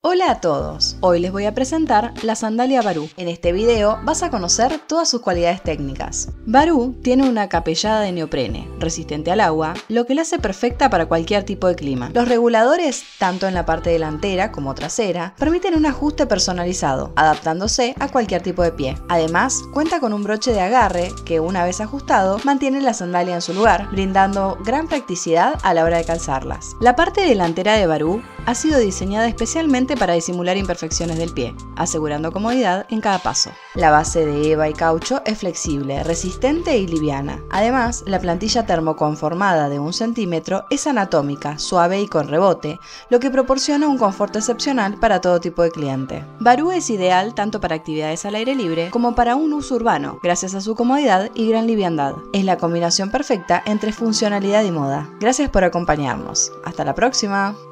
Hola a todos, hoy les voy a presentar la sandalia Varú. En este video vas a conocer todas sus cualidades técnicas. Varú tiene una capellada de neoprene, resistente al agua, lo que la hace perfecta para cualquier tipo de clima. Los reguladores, tanto en la parte delantera como trasera, permiten un ajuste personalizado, adaptándose a cualquier tipo de pie. Además, cuenta con un broche de agarre que, una vez ajustado, mantiene la sandalia en su lugar, brindando gran practicidad a la hora de calzarlas. La parte delantera de Varú ha sido diseñada especialmente para disimular imperfecciones del pie, asegurando comodidad en cada paso. La base de eva y caucho es flexible, resistente y liviana. Además, la plantilla termoconformada de 1 centímetro es anatómica, suave y con rebote, lo que proporciona un confort excepcional para todo tipo de cliente. Varú es ideal tanto para actividades al aire libre como para un uso urbano, gracias a su comodidad y gran liviandad. Es la combinación perfecta entre funcionalidad y moda. Gracias por acompañarnos. Hasta la próxima.